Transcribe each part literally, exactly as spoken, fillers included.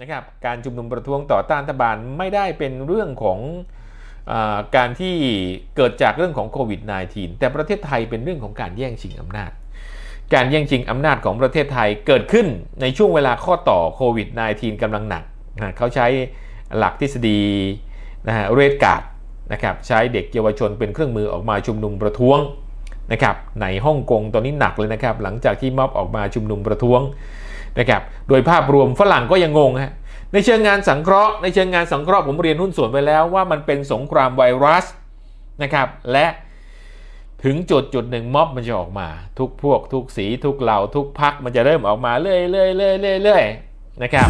นะครับการชุมนุมประท้วงต่อต้านรัฐบาลไม่ได้เป็นเรื่องของอ่าการที่เกิดจากเรื่องของโควิด สิบเก้า แต่ประเทศไทยเป็นเรื่องของการแย่งชิงอำนาจการแย่งชิงอำนาจของประเทศไทยเกิดขึ้นในช่วงเวลาข้อต่อโควิด สิบเก้า กำลังหนักนะเขาใช้หลักทฤษฎีนะฮะเรดการ์ดนะครับใช้เด็กเยาวชนเป็นเครื่องมือออกมาชุมนุมประท้วงนะครับในฮ่องกงตอนนี้หนักเลยนะครับหลังจากที่ม็อบออกมาชุมนุมประท้วงนะครับโดยภาพรวมฝรั่งก็ยังงงฮะในเชิงงานสังเคราะห์ในเชิงงานสังเคราะห์ผมเรียนหุ้นส่วนไปแล้วว่ามันเป็นสงครามไวรัสนะครับและถึงจุดจุดหนึ่งม็อบมันจะออกมาทุกพวกทุกสีทุกเหล่าทุกพรรคมันจะเริ่มออกมาเรื่อยเรื่อยเรื่อยเรื่อยเรื่อยนะครับ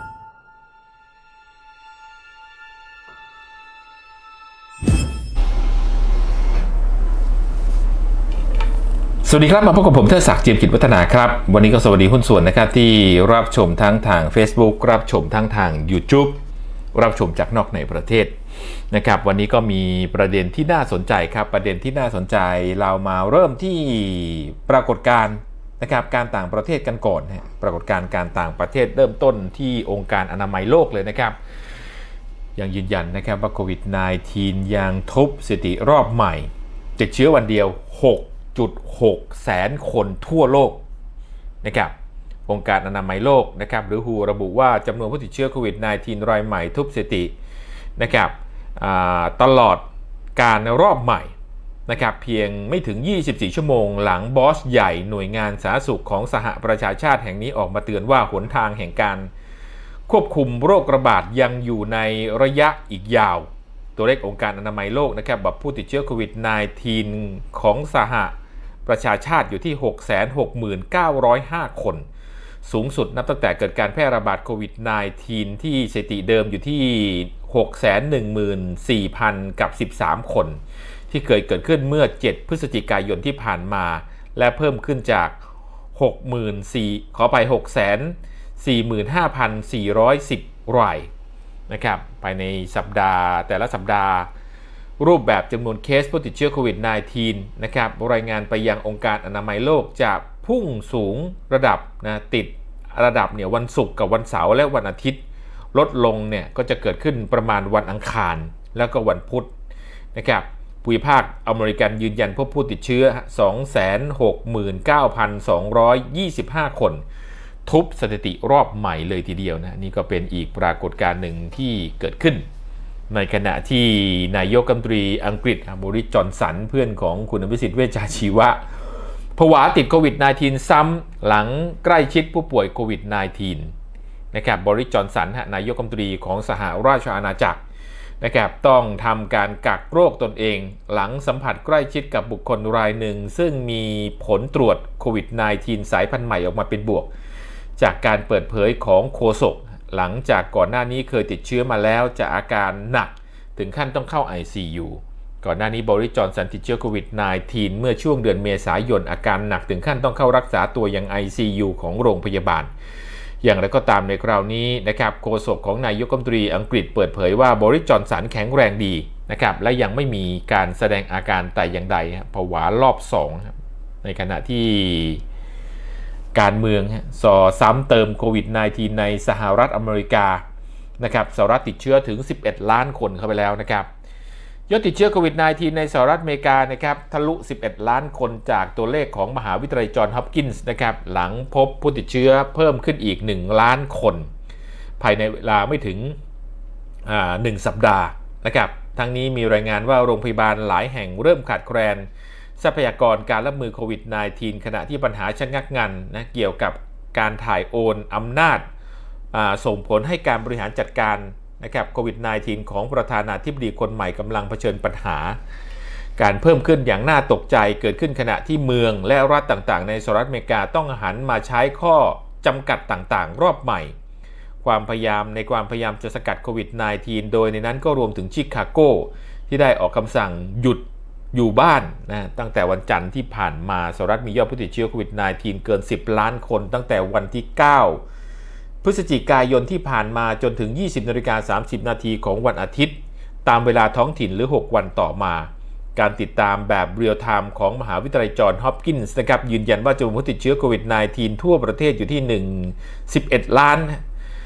สวัสดีครับมาพบกับผมเทิดศักดิ์ เจียมกิจวัฒนาครับวันนี้ก็สวัสดีหุ้นส่วนนะครับที่รับชมทั้งทาง Facebook รับชมทั้งทาง YouTube รับชมจากนอกในประเทศนะครับวันนี้ก็มีประเด็นที่น่าสนใจครับประเด็นที่น่าสนใจเรามาเริ่มที่ปรากฏการณ์นะครับการต่างประเทศกันก่อนนะปรากฏการณ์การต่างประเทศเริ่มต้นที่องค์การอนามัยโลกเลยนะครับยังยืนยันนะครับว่าโควิด สิบเก้า ยังทุบสถิติรอบใหม่ติดเชื้อวันเดียวหกจุดหก แสนคนทั่วโลกนะครับองค์การอนามัยโลกนะครับหรือ ดับเบิลยู เอช โอ ระบุว่าจำนวนผู้ติดเชื้อโควิด สิบเก้า รายใหม่ทุบสถิตินะครับตลอดการรอบใหม่นะครับเพียงไม่ถึงยี่สิบสี่ชั่วโมงหลังบอสใหญ่หน่วยงานสาธารณสุขของสหประชาชาติแห่งนี้ออกมาเตือนว่าหนทางแห่งการควบคุมโรคระบาดยังอยู่ในระยะอีกยาวตัวเลของค์การอนามัยโลกนะครับแบบผู้ติดเชื้อโควิด สิบเก้า ของสหประชาชาติอยู่ที่ หกแสนหกหมื่นเก้าร้อยห้า คนสูงสุดนับตั้งแต่เกิดการแพร่ระบาดโควิด สิบเก้า ที่สถิติเดิมอยู่ที่ หกแสนหนึ่งหมื่นสี่พัน กับสิบสามคนที่เคยเกิดขึ้นเมื่อเจ็ดพฤศจิกายนที่ผ่านมาและเพิ่มขึ้นจาก หกหมื่นสี่พัน ขอไป หกแสนสี่หมื่นห้าพันสี่ร้อยสิบ รายนะครับภายในสัปดาห์แต่ละสัปดาห์รูปแบบจำนวนเคสผู้ติดเชื้อโควิด สิบเก้า นะครับรายงานไปยังองค์การอนามัยโลกจะพุ่งสูงระดับนะติดระดับเนี่ยวันศุกร์กับวันเสาร์และวันอาทิตย์ลดลงเนี่ยก็จะเกิดขึ้นประมาณวันอังคารแล้วก็วันพุธนะครับภูมิภาคอเมริกันยืนยันพบผู้ติดเชื้อ สองแสนหกหมื่นเก้าพันสองร้อยยี่สิบห้า คนทุบสถิติรอบใหม่เลยทีเดียวนะนี่ก็เป็นอีกปรากฏการณ์หนึ่งที่เกิดขึ้นในขณะที่นายกรัฐมนตรีอังกฤษบริส จอนสันเพื่อนของคุณอภิสิทธิ์เวชชาชีวะผวาติดโควิด สิบเก้า ซ้ำหลังใกล้ชิดผู้ป่วยโควิด สิบเก้า นะครับบริส จอนสันนายกรัฐมนตรีของสหราชอาณาจักรนะครับต้องทำการกักโรคตนเองหลังสัมผัสใกล้ชิดกับบุคคลรายหนึ่งซึ่งมีผลตรวจโควิด สิบเก้า สายพันธุ์ใหม่ออกมาเป็นบวกจากการเปิดเผยของโฆษกหลังจากก่อนหน้านี้เคยติดเชื้อมาแล้วจะอาการหนักถึงขั้นต้องเข้า ไอ ซี ยู ก่อนหน้านี้บริส จอนสันติดเชื้อโควิด สิบเก้า เมื่อช่วงเดือนเมษายนอาการหนักถึงขั้นต้องเข้ารักษาตัวยัง ไอ ซี ยู ของโรงพยาบาลอย่างไรก็ตามในคราวนี้นะครับโฆษกของนายกรัฐมนตรีอังกฤษเปิดเผยว่าบริส จอนสันแข็งแรงดีนะครับและยังไม่มีการแสดงอาการแต่อย่างใดผวารอบสองในขณะที่การเมืองสอซ้ำเติมโควิด สิบเก้า ในสหรัฐอเมริกานะครับสหรัฐติดเชื้อถึงสิบเอ็ดล้านคนเข้าไปแล้วนะครับยอดติดเชื้อโควิด สิบเก้า ในสหรัฐอเมริกานะครับทะลุสิบเอ็ดล้านคนจากตัวเลขของมหาวิทยาลัยจอห์นฮอปกินส์นะครับหลังพบผู้ติดเชื้อเพิ่มขึ้นอีกหนึ่งล้านคนภายในเวลาไม่ถึงหนึ่งสัปดาห์นะครับทั้งนี้มีรายงานว่าโรงพยาบาลหลายแห่งเริ่มขาดแคลนทรัพยากรการรับมือโควิด สิบเก้า ขณะที่ปัญหาชะงักงันนะเกี่ยวกับการถ่ายโอนอำนาจส่งผลให้การบริหารจัดการนะครับโควิด สิบเก้า ของประธานาธิบดีคนใหม่กำลังเผชิญปัญหาการเพิ่มขึ้นอย่างน่าตกใจเกิดขึ้นขณะที่เมืองและรัฐต่างๆในสหรัฐอเมริกาต้องหันมาใช้ข้อจำกัดต่างๆรอบใหม่ความพยายามในความพยายามจะสกัดโควิด สิบเก้า โดยในนั้นก็รวมถึงชิคาโกที่ได้ออกคำสั่งหยุดอยู่บ้านนะตั้งแต่วันจันทร์ที่ผ่านมาสหรัฐมียอดผู้ติดเชื้อโควิด สิบเก้า เกินสิบล้านคนตั้งแต่วันที่เก้าพฤศจิกายนที่ผ่านมาจนถึง ยี่สิบนาฬิกาสามสิบนาทีของวันอาทิตย์ตามเวลาท้องถิ่นหรือหกวันต่อมาการติดตามแบบเรียลไทม์ของมหาวิทยาลัยจอห์นฮอปกินส์นะครับยืนยันว่าจำนวนผู้ติดเชื้อโควิด สิบเก้า ทั่วประเทศอยู่ที่หนึ่ง สิบเอ็ดล้าน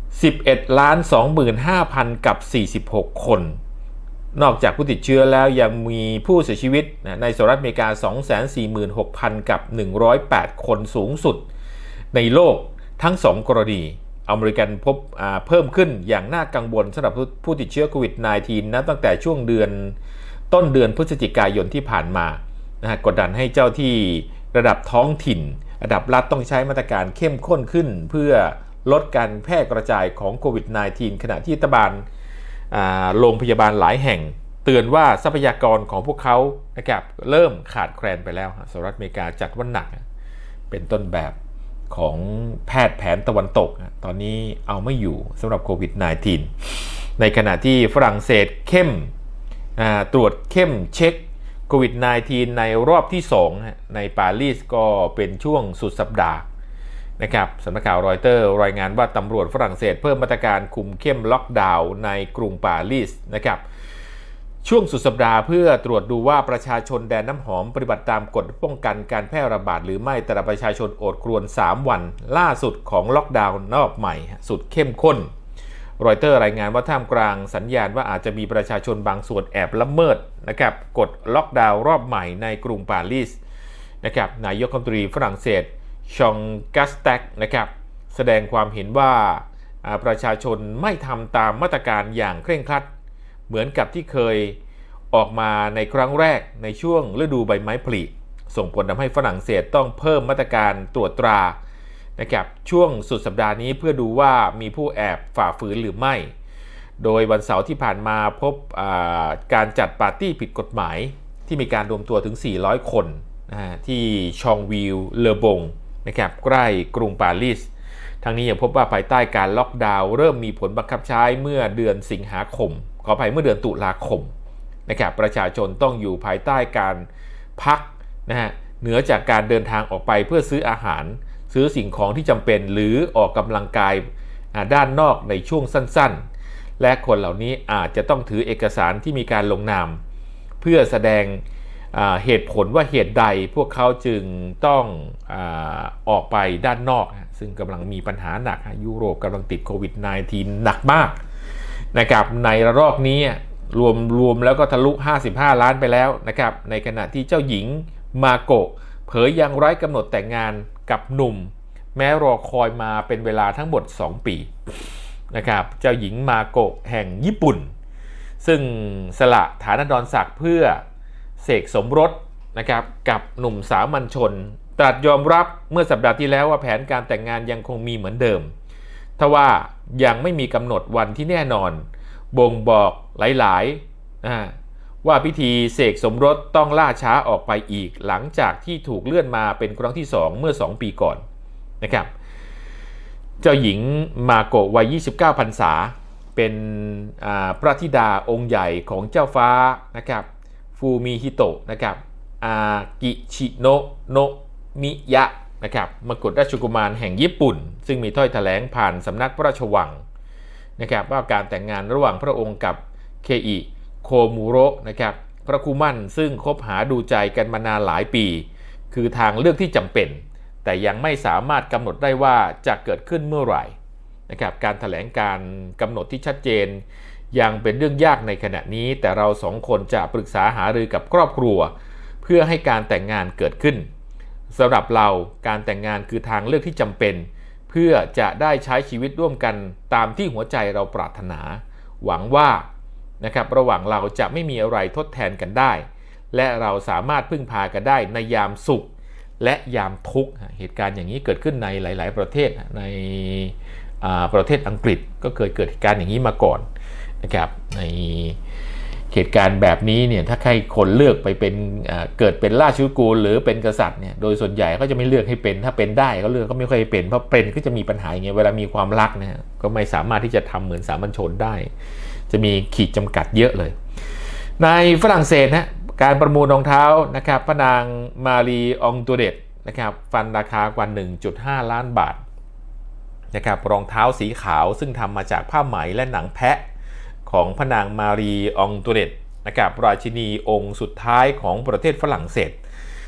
สิบเอ็ดล้านสองหมื่นห้าพัน กับสี่สิบหกคนนอกจากผู้ติดเชื้อแล้วยังมีผู้เสียชีวิตในสหรัฐอเมริกา สองแสนสี่หมื่นหกพัน กับหนึ่งร้อยแปดคนสูงสุดในโลกทั้งสองกรณีอเมริกันพบเพิ่มขึ้นอย่างน่ากังวลสำหรับผู้ติดเชื้อโควิด สิบเก้า นะตั้งแต่ช่วงเดือนต้นเดือนพฤศจิกายนที่ผ่านมานะฮะกดดันให้เจ้าที่ระดับท้องถิ่นระดับรัฐต้องใช้มาตรการเข้มข้นขึ้นเพื่อลดการแพร่กระจายของโควิด สิบเก้า ขณะที่รัฐบาลโรงพยาบาลหลายแห่งเตือนว่าทรัพยากรของพวกเขานะครับเริ่มขาดแคลนไปแล้วสหรัฐอเมริกาจัดว่าหนักเป็นต้นแบบของแพทย์แผนตะวันตกตอนนี้เอาไม่อยู่สำหรับโควิด สิบเก้า ในขณะที่ฝรั่งเศสเข้มตรวจเข้มเช็คโควิด สิบเก้า ในรอบที่สองในปารีสก็เป็นช่วงสุดสัปดาห์นะครับสำนักข่าวรอยเตอร์รายงานว่าตำรวจฝรั่งเศสเพิ่มมาตรการคุมเข้มล็อกดาวน์ในกรุงปารีสนะครับช่วงสุดสัปดาห์เพื่อตรวจดูว่าประชาชนแดนน้ำหอมปฏิบัติตามกฎป้องกันการแพร่ระบาดหรือไม่แต่ประชาชนโอดครวญสามวันล่าสุดของล็อกดาวน์รอบใหม่สุดเข้มข้นรอยเตอร์รายงานว่าท่ามกลางสัญญาณว่าอาจจะมีประชาชนบางส่วนแอบละเมิดนะครับกฎล็อกดาวน์รอบใหม่ในกรุงปารีสนะครับนายกรัฐมนตรีฝรั่งเศสชองกัสแตกนะครับแสดงความเห็นว่าประชาชนไม่ทำตามมาตรการอย่างเคร่งครัดเหมือนกับที่เคยออกมาในครั้งแรกในช่วงฤดูใบไม้ผลิส่งผลทำให้ฝรั่งเศสต้องเพิ่มมาตรการตรวจตรานะครับช่วงสุดสัปดาห์นี้เพื่อดูว่ามีผู้แอบฝ่าฝืนหรือไม่โดยวันเสาร์ที่ผ่านมาพบการจัดปาร์ตี้ผิดกฎหมายที่มีการรวมตัวถึงสี่ร้อยคนนะที่ชองวิลเลอบงนะครับใกล้กรุงปารีสทั้งนี้ยังพบว่าภายใต้การล็อกดาวน์เริ่มมีผลบังคับใช้เมื่อเดือนสิงหาคมขออภัยเมื่อเดือนตุลาคมนะครับประชาชนต้องอยู่ภายใต้การพักนะฮะเหนือจากการเดินทางออกไปเพื่อซื้ออาหารซื้อสิ่งของที่จำเป็นหรือออกกำลังกายด้านนอกในช่วงสั้นๆและคนเหล่านี้อาจจะต้องถือเอกสารที่มีการลงนามเพื่อแสดงเหตุผลว่าเหตุใดพวกเขาจึงต้องออกไปด้านนอกซึ่งกำลังมีปัญหาหนักยุโรปกำลังติดโควิด สิบเก้า หนักมากนะครับในระลอกนี้รวมรวมแล้วก็ทะลุห้าสิบห้าล้านไปแล้วนะครับในขณะที่เจ้าหญิงมาโกะเผยยังไร้กำหนดแต่งงานกับหนุ่มแม้รอคอยมาเป็นเวลาทั้งหมดสองปีนะครับเจ้าหญิงมาโกะแห่งญี่ปุ่นซึ่งสละฐานะดรศักดิ์เพื่อเสกสมรสนะครับกับหนุ่มสามัญชนตรัสยอมรับเมื่อสัปดาห์ที่แล้วว่าแผนการแต่งงานยังคงมีเหมือนเดิมทว่ายังไม่มีกำหนดวันที่แน่นอนบ่งบอกหลายๆว่าพิธีเสกสมรสต้องล่าช้าออกไปอีกหลังจากที่ถูกเลื่อนมาเป็นครั้งที่สองเมื่อสองปีก่อนนะครับเจ้าหญิงมาโกะวัยยี่สิบเก้าพรรษาเป็นพระธิดาองค์ใหญ่ของเจ้าฟ้านะครับฟูมิฮิโตะนะครับอากิชิโนะโนะมิยะนะครับมกุฎราชกุมารแห่งญี่ปุ่นซึ่งมีถ้อยแถลงผ่านสำนักพระราชวังนะครับว่าการแต่งงานระหว่างพระองค์กับเคอิโคมูโระนะครับพระคู่มั่นซึ่งคบหาดูใจกันมานานหลายปีคือทางเลือกที่จำเป็นแต่ยังไม่สามารถกำหนดได้ว่าจะเกิดขึ้นเมื่อไหร่นะครับการแถลงการกำหนดที่ชัดเจนยังเป็นเรื่องยากในขณะนี้แต่เราสองคนจะปรึกษาหารือกับครอบครัวเพื่อให้การแต่งงานเกิดขึ้นสำหรับเราการแต่งงานคือทางเลือกที่จำเป็นเพื่อจะได้ใช้ชีวิตร่วมกันตามที่หัวใจเราปรารถนาหวังว่านะครับระหว่างเราจะไม่มีอะไรทดแทนกันได้และเราสามารถพึ่งพากันได้ในยามสุขและยามทุกข์เหตุการณ์อย่างนี้เกิดขึ้นในหลายๆประเทศในประเทศอังกฤษก็เคยเกิดเหตุการณ์อย่างนี้มาก่อนนะครับในเหตุการณ์แบบนี้เนี่ยถ้าใครคนเลือกไปเป็นเกิดเป็นราชกุลหรือเป็นกษัตริย์เนี่ยโดยส่วนใหญ่เขาจะไม่เลือกให้เป็นถ้าเป็นได้เขาเลือกก็ไม่ค่อยเป็นเพราะเป็นก็จะมีปัญหาอย่างเงี้ยเวลามีความรักเนี่ยก็ไม่สามารถที่จะทำเหมือนสามัญชนได้จะมีขีดจำกัดเยอะเลยในฝรั่งเศสนะการประมูลรองเท้านะครับพระนางมารีองตูเดตนะครับฟันราคากว่า หนึ่งจุดห้า ล้านบาทนะครับรองเท้าสีขาวซึ่งทำมาจากผ้าไหมและหนังแพะของพระนางมารีองตูเดตนะครับราชินีองค์สุดท้ายของประเทศฝรั่งเศส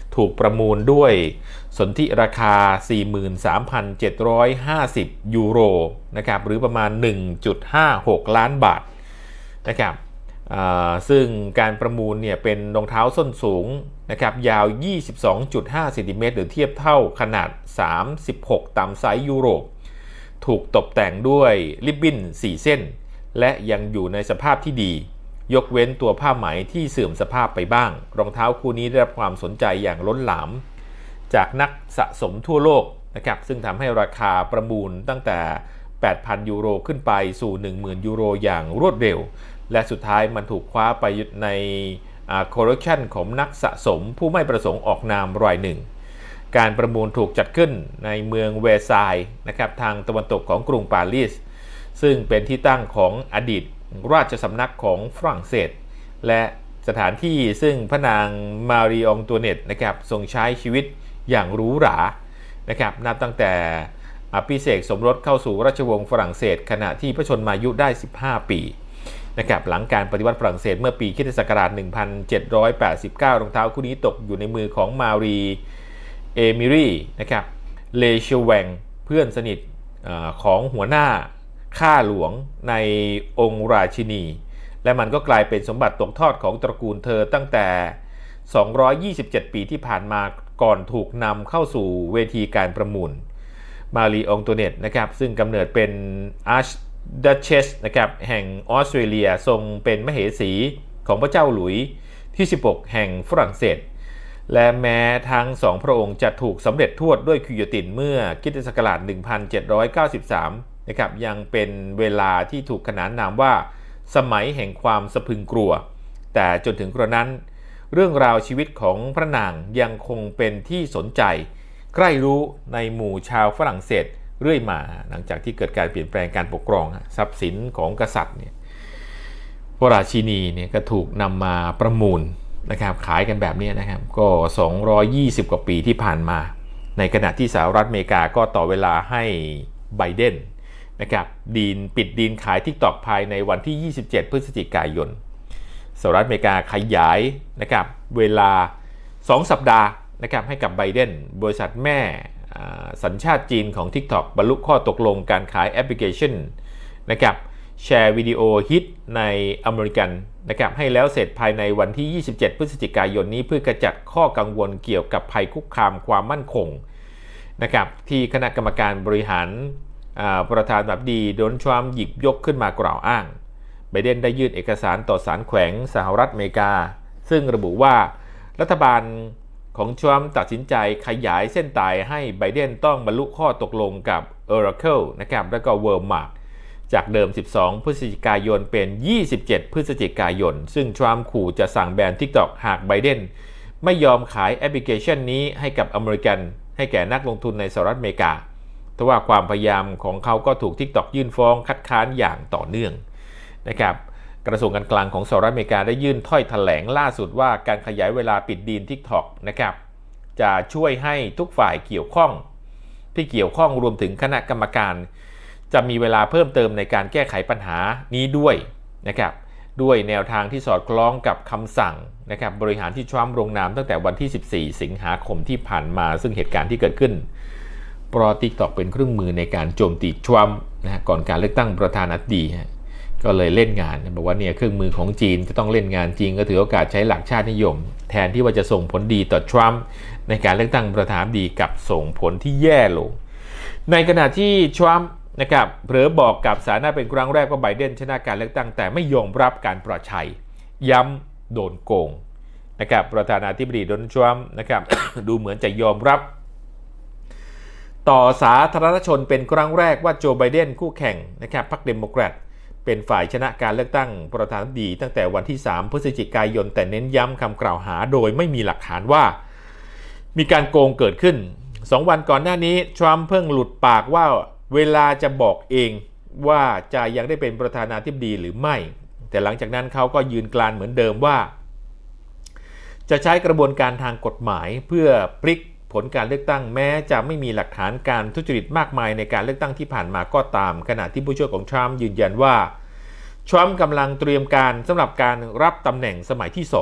ถูกประมูลด้วยสนธิราคา สี่หมื่นสามพันเจ็ดร้อยห้าสิบ ยูโรนะครับหรือประมาณ หนึ่งจุดห้าหก ล้านบาทนะครับซึ่งการประมูลเนี่ยเป็นรองเท้าส้นสูงนะครับยาว ยี่สิบสองจุดห้า เซนติเมตรหรือเทียบเท่าขนาด สามสิบหก ตามไซส์ยุโรปถูกตกแต่งด้วยริบบิ้น สี่ เส้นและยังอยู่ในสภาพที่ดียกเว้นตัวผ้าไหมที่เสื่อมสภาพไปบ้างรองเท้าคู่นี้ได้รับความสนใจอย่างล้นหลามจากนักสะสมทั่วโลกนะครับซึ่งทำให้ราคาประมูลตั้งแต่ แปดพัน ยูโรขึ้นไปสู่ หนึ่งหมื่น ยูโรอย่างรวดเร็วและสุดท้ายมันถูกคว้าไปในคอลเลคชันของนักสะสมผู้ไม่ประสงค์ออกนามรายหนึ่งการประมูลถูกจัดขึ้นในเมืองเวร์ซายน์นะครับทางตะวันตกของกรุงปารีสซึ่งเป็นที่ตั้งของอดีตราชสำนักของฝรั่งเศสและสถานที่ซึ่งพระนางมารีองตัวเนตนะครับทรงใช้ชีวิตอย่างหรูหรานะครับนับตั้งแต่อภิเษกสมรสเข้าสู่ราชวงศ์ฝรั่งเศสขณะที่พระชนมายุได้สิบห้าปีนะครับหลังการปฏิวัติฝรั่งเศสเมื่อปีคริสตศักราช หนึ่งพันเจ็ดร้อยแปดสิบเก้า รองเท้าคู่นี้ตกอยู่ในมือของมารีเอมิรีนะครับเลเชวงเพื่อนสนิทของหัวหน้าข้าหลวงในองค์ราชินีและมันก็กลายเป็นสมบัติตกทอดของตระกูลเธอตั้งแต่สองร้อยยี่สิบเจ็ดปีที่ผ่านมาก่อนถูกนำเข้าสู่เวทีการประมูลมารีองตัวเนตนะครับซึ่งกำเนิดเป็นอาร์ชดัชเชสนะครับแห่งออสเตรเลียทรงเป็นมเหสีของพระเจ้าหลุยส์ที่สิบหกแห่งฝรั่งเศสและแม้ทั้งสองพระองค์จะถูกสำเร็จทวดด้วยกิโยตินเมื่อคริสตศักราช หนึ่งพันเจ็ดร้อยเก้าสิบสามนะครับยังเป็นเวลาที่ถูกขนานนามว่าสมัยแห่งความสะพรึงกลัวแต่จนถึงกระนั้นเรื่องราวชีวิตของพระนางยังคงเป็นที่สนใจใกล้รู้ในหมู่ชาวฝรั่งเศสเรื่อยมาหลังจากที่เกิดการเปลี่ยนแปลงการปกครองทรัพย์สินของกษัตริย์เนี่ยพระราชินีเนี่ยก็ถูกนำมาประมูลนะครับขายกันแบบนี้นะครับก็สองร้อยยี่สิบกว่าปีที่ผ่านมาในขณะที่สหรัฐอเมริกาก็ต่อเวลาให้ไบเดนนะครับดีนปิดดีนขาย TikTok ภายในวันที่ยี่สิบเจ็ดพฤศจิกายนสหรัฐอเมริกาขยายนะครับเวลาสองสัปดาห์นะครับให้กับไบเดนบริษัทแม่สัญชาติจีนของ TikTok บรรลุข้อตกลงการขายแอปพลิเคชันนะครับแชร์วิดีโอฮิตในอเมริกันนะครับให้แล้วเสร็จภายในวันที่ยี่สิบเจ็ดพฤศจิกายนนี้เพื่อกระจัดข้อกังวลเกี่ยวกับภัยคุกคามความมั่นคงนะครับที่คณะกรรมการบริหารประธานาธิบดีโดนัลด์ทรัมป์หยิบยกขึ้นมากล่าวอ้างไบเดนได้ยื่นเอกสารต่อศาลแขวงสหรัฐอเมริกาซึ่งระบุว่ารัฐบาลของทรัมป์ตัดสินใจขยายเส้นตายให้ไบเดนต้องบรรลุข้อตกลงกับ Oracle นะครับและก็ Walmart จากเดิมสิบสองพฤศจิกายนเป็นยี่สิบเจ็ดพฤศจิกายนซึ่งทรัมป์ขู่จะสั่งแบน TikTok หากไบเดนไม่ยอมขายแอปพลิเคชันนี้ให้กับอเมริกันให้แก่นักลงทุนในสหรัฐอเมริกาแต่ว่าความพยายามของเขาก็ถูก TikTok ยื่นฟ้องคัดค้านอย่างต่อเนื่องนะครับกระทรวงการคลังของสหรัฐอเมริกาได้ยื่นถ้อยแถลงล่าสุดว่าการขยายเวลาปิดดีล TikTok นะครับจะช่วยให้ทุกฝ่ายเกี่ยวข้องที่เกี่ยวข้องรวมถึงคณะกรรมการจะมีเวลาเพิ่มเติมในการแก้ไขปัญหานี้ด้วยนะครับด้วยแนวทางที่สอดคล้องกับคำสั่งนะครับบริหารที่ทรัมป์ลงนามตั้งแต่วันที่สิบสี่สิงหาคมที่ผ่านมาซึ่งเหตุการณ์ที่เกิดขึ้นเพราะ TikTok เป็นเครื่องมือในการโจมตีทรัมป์นะฮะก่อนการเลือกตั้งประธานาธิบดีฮะก็เลยเล่นงานบอกว่าเนี่ยเครื่องมือของจีนจะต้องเล่นงานจริงก็ถือโอกาสใช้หลักชาตินิยมแทนที่ว่าจะส่งผลดีต่อทรัมป์ในการเลือกตั้งประธานาธิบดีกับส่งผลที่แย่ลงในขณะที่ทรัมป์นะครับเผลอบอกกับสาธารณะเป็นครั้งแรกว่าไบเดนชนะการเลือกตั้งแต่ไม่ยอมรับการประชัยย้ำโดนโกงนะครับประธานาธิบดีโดนัลด์ทรัมป์นะครับ ดูเหมือนจะยอมรับต่อสาธารณชนเป็นครั้งแรกว่าโจไบเดนคู่แข่งนะครับพรรคเดโมแครตเป็นฝ่ายชนะการเลือกตั้งประธานาธิบดีตั้งแต่วันที่สามพฤศจิกายนแต่เน้นย้ำคำกล่าวหาโดยไม่มีหลักฐานว่ามีการโกงเกิดขึ้นสองวันก่อนหน้านี้ทรัมป์เพิ่งหลุดปากว่าเวลาจะบอกเองว่าจะยังได้เป็นประธานาธิบดีหรือไม่แต่หลังจากนั้นเขาก็ยืนกรานเหมือนเดิมว่าจะใช้กระบวนการทางกฎหมายเพื่อพลิกผลการเลือกตั้งแม้จะไม่มีหลักฐานการทุจริตมากมายในการเลือกตั้งที่ผ่านมาก็ตามขณะที่ผู้ช่วยของทรัมป์ยืนยันว่าทรัมป์กำลังเตรียมการสำหรับการรับตำแหน่งสมัยที่สอง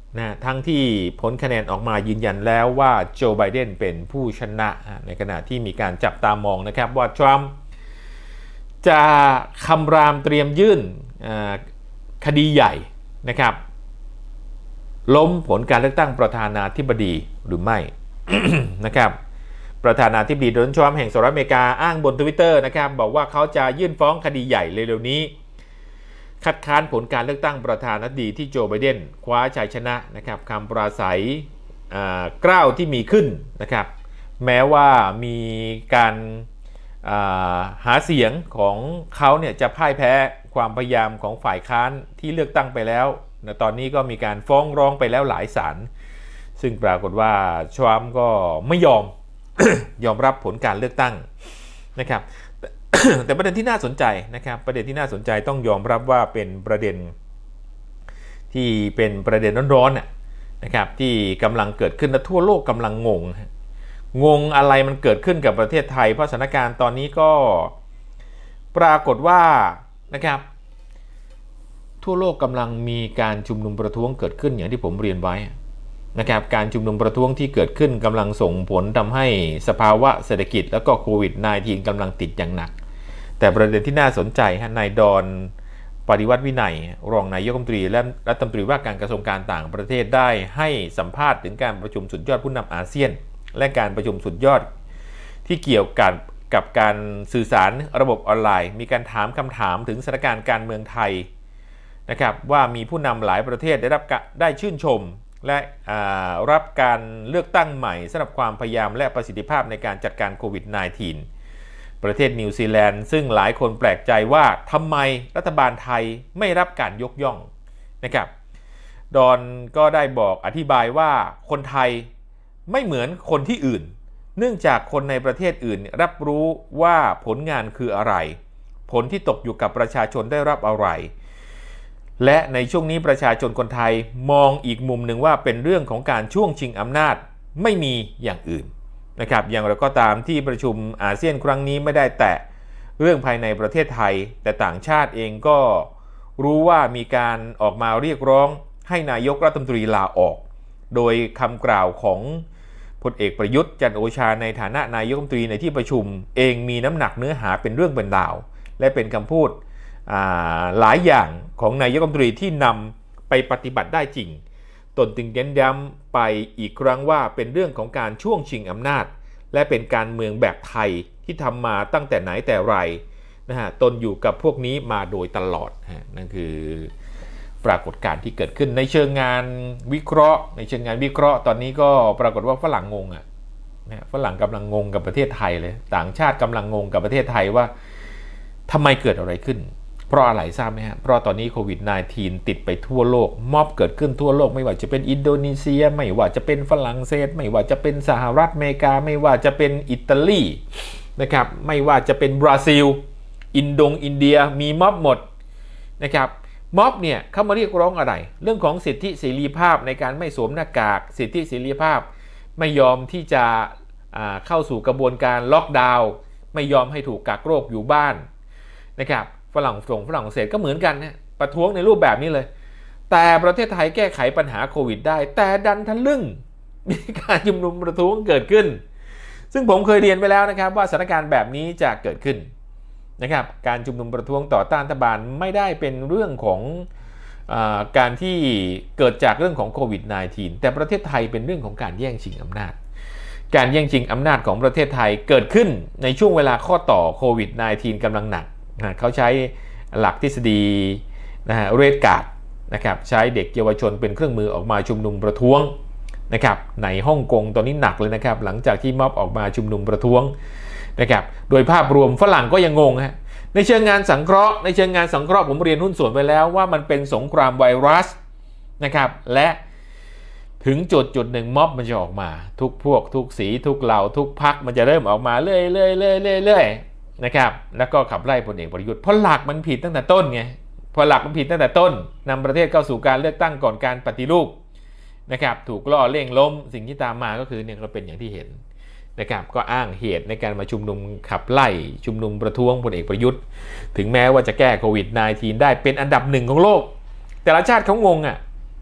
นะทั้งที่ผลคะแนนออกมายืนยันแล้วว่าโจไบเดนเป็นผู้ชนะในขณะที่มีการจับตามองนะครับว่าทรัมป์จะคำรามเตรียมยื่นคดีใหญ่นะครับล้มผลการเลือกตั้งประธานาธิบดีหรือไม่ นะครับประธานาธิบดีโดนัลด์ทรัมป์แห่งสหรัฐอเมริกาอ้างบน Twitter นะครับบอกว่าเขาจะยื่นฟ้องคดีใหญ่เร็วๆนี้คัดค้านผลการเลือกตั้งประธานาธิบดีที่โจไบเดนคว้าชัยชนะนะครับคำปราศัยกล้าวที่มีขึ้นนะครับแม้ว่ามีการหาเสียงของเขาเนี่ยจะพ่ายแพ้ความพยายามของฝ่ายค้านที่เลือกตั้งไปแล้วตอนนี้ก็มีการฟ้องร้องไปแล้วหลายศาลซึ่งปรากฏว่าทรัมป์ก็ไม่ยอม ยอมรับผลการเลือกตั้งนะครับ แต่ประเด็นที่น่าสนใจนะครับประเด็นที่น่าสนใจต้องยอมรับว่าเป็นประเด็นที่เป็นประเด็นร้อนๆนะครับที่กำลังเกิดขึ้นและทั่วโลกกำลังงงงงอะไรมันเกิดขึ้นกับประเทศไทยเพราะสถานการณ์ตอนนี้ก็ปรากฏว่านะครับทั่วโลกกำลังมีการชุมนุมประท้วงเกิดขึ้นอย่างที่ผมเรียนไว้นะครับการชุมนุมประท้วงที่เกิดขึ้นกำลังส่งผลทำให้สภาวะเศรษฐกิจแล้วก็โควิด สิบเก้า กำลังติดอย่างหนักแต่ประเด็นที่น่าสนใจฮะนายดอนปฏิวัติวินัยรองนายกรัฐมนตรีและรัฐมนตรีว่าการกระทรวงการต่างประเทศได้ให้สัมภาษณ์ถึงการประชุมสุดยอดผู้นำอาเซียนและการประชุมสุดยอดที่เกี่ยวกับกับการสื่อสารระบบออนไลน์มีการถามคำถามถึงสถานการณ์การเมืองไทยนะครับว่ามีผู้นำหลายประเทศได้รับได้ชื่นชมและรับการเลือกตั้งใหม่สำหรับความพยายามและประสิทธิภาพในการจัดการโควิด สิบเก้า ประเทศนิวซีแลนด์ซึ่งหลายคนแปลกใจว่าทำไมรัฐบาลไทยไม่รับการยกย่องนะครับดอนก็ได้บอกอธิบายว่าคนไทยไม่เหมือนคนที่อื่นเนื่องจากคนในประเทศอื่นรับรู้ว่าผลงานคืออะไรผลที่ตกอยู่กับประชาชนได้รับอะไรและในช่วงนี้ประชาชนคนไทยมองอีกมุมหนึ่งว่าเป็นเรื่องของการช่วงชิงอำนาจไม่มีอย่างอื่นนะครับอย่างไรก็ตามที่ประชุมอาเซียนครั้งนี้ไม่ได้แตะเรื่องภายในประเทศไทยแต่ต่างชาติเองก็รู้ว่ามีการออกมาเรียกร้องให้นายกรัฐมนตรีลาออกโดยคำกล่าวของพลเอกประยุทธ์จันทร์โอชาในฐานะนายกรัฐมนตรีในที่ประชุมเองมีน้ำหนักเนื้อหาเป็นเรื่องเป็นราวและเป็นคำพูดหลายอย่างของนายกรัฐมนตรีที่นำไปปฏิบัติได้จริงตนจึงเน้นย้ำไปอีกครั้งว่าเป็นเรื่องของการช่วงชิงอำนาจและเป็นการเมืองแบบไทยที่ทำมาตั้งแต่ไหนแต่ไรนะฮะตนอยู่กับพวกนี้มาโดยตลอดนั่นคือปรากฏการณ์ที่เกิดขึ้นในเชิงงานวิเคราะห์ในเชิงงานวิเคราะห์ตอนนี้ก็ปรากฏว่าฝรั่งงงอ่ะนะฝรั่งกำลังงงกับประเทศไทยเลยต่างชาติกำลังงงกับประเทศไทยว่าทำไมเกิดอะไรขึ้นเพราะอะไรทราบไหมฮะเพราะตอนนี้โควิด สิบเก้า ติดไปทั่วโลกม็อบเกิดขึ้นทั่วโลกไม่ว่าจะเป็นอินโดนีเซียไม่ว่าจะเป็นฝรั่งเศสไม่ว่าจะเป็นสหรัฐอเมริกาไม่ว่าจะเป็นอิตาลีนะครับไม่ว่าจะเป็นบราซิลอินโดงอินเดียมีม็อบหมดนะครับม็อบเนี่ยเข้ามาเรียกร้องอะไรเรื่องของสิทธิเสรีภาพในการไม่สวมหน้ากากสิทธิเสรีภาพไม่ยอมที่จะเข้าสู่กระบวนการล็อกดาวน์ไม่ยอมให้ถูกกักโรคอยู่บ้านนะครับฝรั่งส่งฝรั่งเศสก็เหมือนกันนะประท้วงในรูปแบบนี้เลยแต่ประเทศไทยแก้ไขปัญหาโควิดได้แต่ดันทะลึ่งมีการชุมนุมประท้วงเกิดขึ้นซึ่งผมเคยเรียนไปแล้วนะครับว่าสถานการณ์แบบนี้จะเกิดขึ้นนะครับการชุมนุมประท้วงต่อต้านรัฐบาลไม่ได้เป็นเรื่องของอ่าการที่เกิดจากเรื่องของโควิด สิบเก้า แต่ประเทศไทยเป็นเรื่องของการแย่งชิงอำนาจการแย่งชิงอำนาจของประเทศไทยเกิดขึ้นในช่วงเวลาข้อต่อโควิด สิบเก้า กำลังหนักเขาใช้หลักทฤษฎีนะฮะเรดการ์ดนะครับใช้เด็กเยาวชนเป็นเครื่องมือออกมาชุมนุมประท้วงนะครับในฮ่องกงตอนนี้หนักเลยนะครับหลังจากที่ม็อบออกมาชุมนุมประท้วงนะครับโดยภาพรวมฝรั่งก็ยังงงฮะในเชิงงานสังเคราะห์ในเชิงงานสังเคราะห์ผมเรียนหุ้นส่วนไปแล้วว่ามันเป็นสงครามไวรัสนะครับและถึงจุดจุดหนึ่งม็อบมันจะออกมาทุกพวกทุกสีทุกเหล่าทุกพรรคมันจะเริ่มออกมาเรื่อยๆเรื่อยๆเรื่อยๆนะครับแล้วก็ขับไล่พลเอกประยุทธ์เพราะหลักมันผิดตั้งแต่ต้นไงพอหลักมันผิดตั้งแต่ต้นนำประเทศเข้าสู่การเลือกตั้งก่อนการปฏิรูปนะครับถูกล่อเล่งล้มสิ่งที่ตามมาก็คือเนี่ยก็เป็นอย่างที่เห็นนะครับก็อ้างเหตุในการมาชุมนุมขับไล่ชุมนุมประท้วงพลเอกประยุทธ์ถึงแม้ว่าจะแก้โควิด สิบเก้า ได้เป็นอันดับหนึ่งของโลกแต่ละชาติเขางงอ่ะ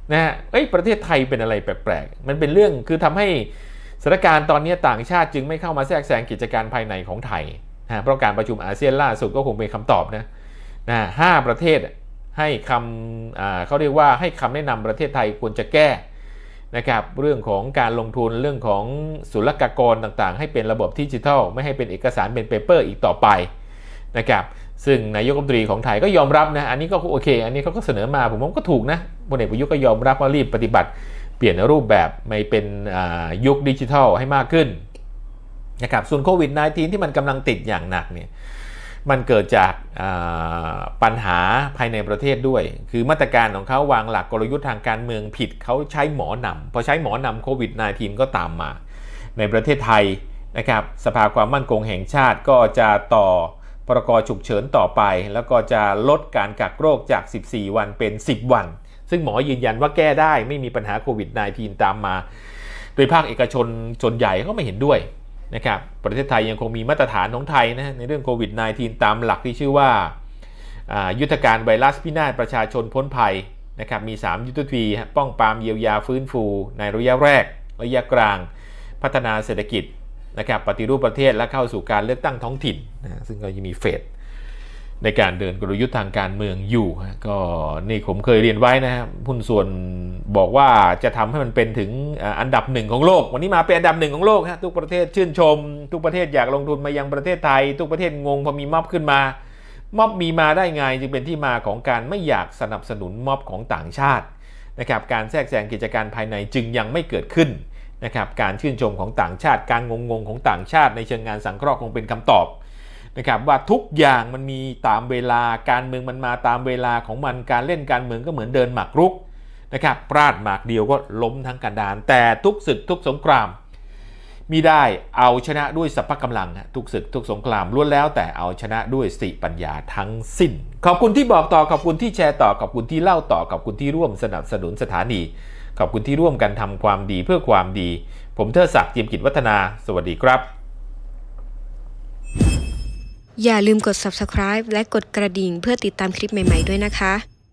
นะฮะเอ้ยประเทศไทยเป็นอะไรแปลกๆมันเป็นเรื่องคือทำให้สถานการณ์ตอนนี้ต่างชาติจึงไม่เข้ามาแทรกแซงกิจการภายในของไทยนะเพราะการประชุมอาเซียนล่าสุดก็คงเป็นคำตอบนะนะห้าประเทศให้คำเขาเรียกว่าให้คำแนะนำประเทศไทยควรจะแก้นะครับเรื่องของการลงทุนเรื่องของศุลกากรต่างๆให้เป็นระบบดิจิทัลไม่ให้เป็นเอกสารเป็นเปเปอร์อีกต่อไปนะครับซึ่งนายกรัฐมนตรีของไทยก็ยอมรับนะอันนี้ก็โอเคอันนี้เขาก็เสนอมาผมว่าก็ถูกนะพลเอกประยุทธ์ก็ยอมรับว่ารีบปฏิบัติเปลี่ยนรูปแบบไม่เป็นยุคดิจิทัลให้มากขึ้นนะครับส่วนโควิด สิบเก้า ที่มันกำลังติดอย่างหนักเนี่ยมันเกิดจากปัญหาภายในประเทศด้วยคือมาตรการของเขาวางหลักกลยุทธ์ทางการเมืองผิดเขาใช้หมอนำพอใช้หมอนำโควิด สิบเก้า ก็ตามมาในประเทศไทยนะครับสภาความมั่นคงแห่งชาติก็จะต่อพรกฉุกเฉินต่อไปแล้วก็จะลดการกักโรคจากสิบสี่วันเป็นสิบวันซึ่งหมอยืนยันว่าแก้ได้ไม่มีปัญหาโควิด สิบเก้า ตามมาโดยภาคเอกชนส่วนใหญ่ก็ไม่เห็นด้วยนะครับประเทศไทยยังคงมีมาตรฐานของไทยนะในเรื่องโควิด สิบเก้า ตามหลักที่ชื่อว่ายุทธการไวรัสพินาศประชาชนพ้นภัยนะครับมีสามยุทธวิธีป้องปรามเยียวยาฟื้นฟูในระยะแรกระยะกลางพัฒนาเศรษฐกิจนะครับปฏิรูปประเทศและเข้าสู่การเลือกตั้งท้องถิ่นนะซึ่งก็ยังมีเฟสในการเดินกลยุทธ์ทางการเมืองอยู่ก็นี่ผมเคยเรียนไว้นะครับหุ้นส่วนบอกว่าจะทำให้มันเป็นถึงอันดับหนึ่งของโลกวันนี้มาเป็นอันดับหนึ่งของโลกฮะทุกประเทศชื่นชมทุกประเทศอยากลงทุนมายังประเทศไทยทุกประเทศงงพอมีม็อบขึ้นมาม็อบมีมาได้ไงจึงเป็นที่มาของการไม่อยากสนับสนุนม็อบของต่างชาตินะครับการแทรกแซงกิจการภายในจึงยังไม่เกิดขึ้นนะครับการชื่นชมของต่างชาติการงงๆของต่างชาติในเชิงงานสังเคราะห์คงเป็นคำตอบนะครับว่าทุกอย่างมันมีตามเวลาการเมืองมันมาตามเวลาของมันการเล่นการเมืองก็เหมือนเดินหมากรุกนะครับพลาดหมากเดียวก็ล้มทั้งกันดารแต่ทุกศึกทุกสงครามมิได้เอาชนะด้วยสัพพะกำลังทุกศึกทุกสงครามล้วนแล้วแต่เอาชนะด้วยสติปัญญาทั้งสิ้นขอบคุณที่บอกต่อขอบคุณที่แชร์ต่อขอบคุณที่เล่าต่อขอบคุณที่ร่วมสนับสนุนสถานีขอบคุณที่ร่วมกันทำความดีเพื่อความดีผมเทิดศักดิ์ เจียมกิจวัฒนาสวัสดีครับอย่าลืมกด ซับสไครบ์ และกดกระดิ่งเพื่อติดตามคลิปใหม่ๆด้วยนะคะ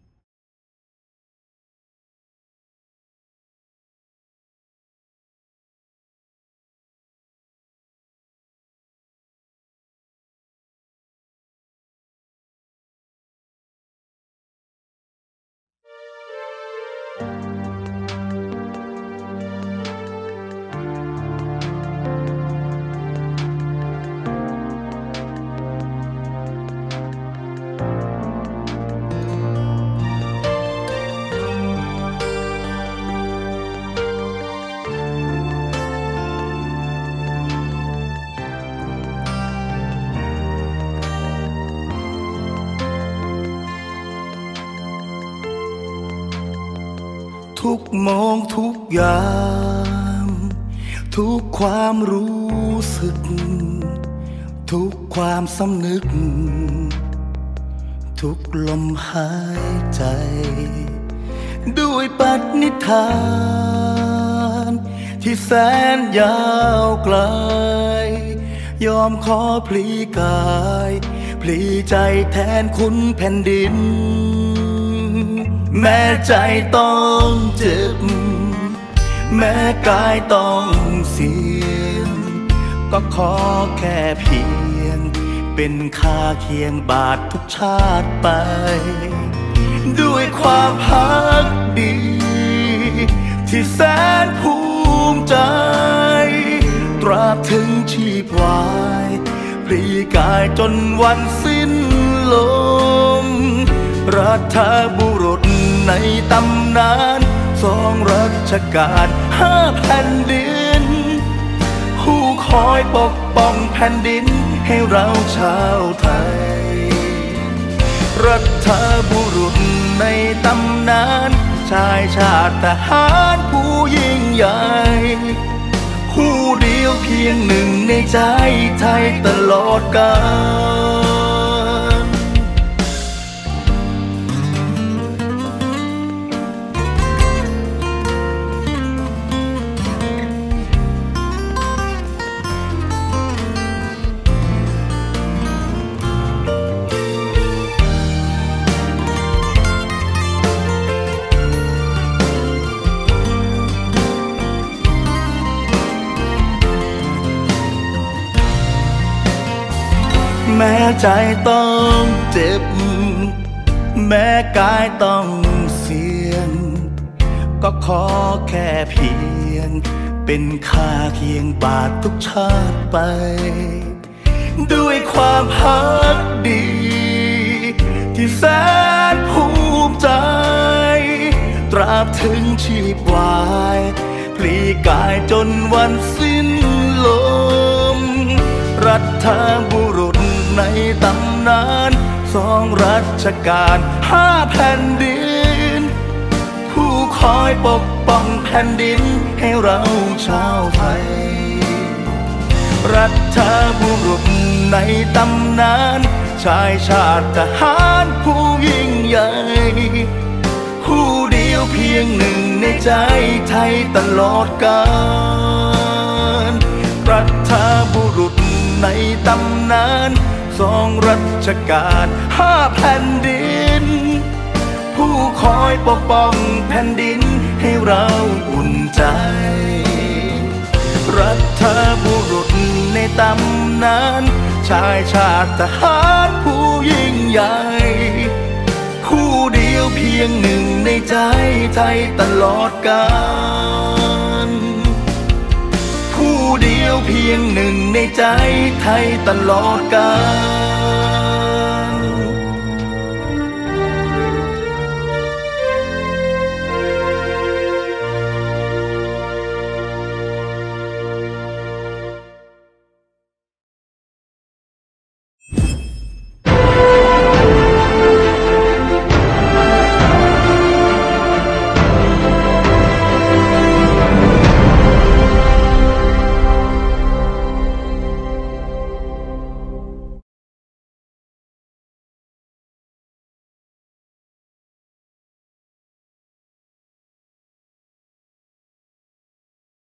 ทุกมองทุกอย่างทุกความรู้สึกทุกความสำนึกทุกลมหายใจด้วยปณิธานที่แสนยาวไกลยอมขอพลีกายพลีใจแทนคุณแผ่นดินแม้ใจต้องเจ็บแม้กายต้องเสี่ยงก็ขอแค่เพียงเป็นค่าเคียงบาททุกชาติไปด้วยความพักดีที่แสนภูมิใจตราบถึงชีพวายพลีกายจนวันสิ้นลมรัฐบุรุษในตำนานสองรัชกาลห้าแผ่นดินผู้คอยปกป้องแผ่นดินให้เราชาวไทยรัฐบุรุษในตำนานชายชาติทหารผู้ยิ่งใหญ่ผู้เดียวเพียงหนึ่งในใจไทยตลอดกาลใจต้องเจ็บแม้กายต้องเสี่ยงก็ขอแค่เพียงเป็นค่าเคียงบาททุกชาติไปด้วยความฮักดีที่แสนภูมิใจตราบถึงชีพวายพลีกายจนวันสิ้นลมรัฐบุรุษในตำนานสองรัชกาลห้าแผ่นดินผู้คอยปกป้องแผ่นดินให้เราชาวไทยรัฐบุรุษในตำนานชายชาติทหารผู้ยิ่งใหญ่ผู้เดียวเพียงหนึ่งในใจไทยตลอดกาลรัฐบุรุษในตำนานสองรัชกาลห้าแผ่นดินผู้คอยปกป้องแผ่นดินให้เราอุ่นใจรัฐบุรุษในตำนานชายชาติทหารผู้ยิ่งใหญ่ผู้เดียวเพียงหนึ่งในใจไทยตลอดกาลผู้เดียวเพียงหนึ่งในใจไทยตลอดกาล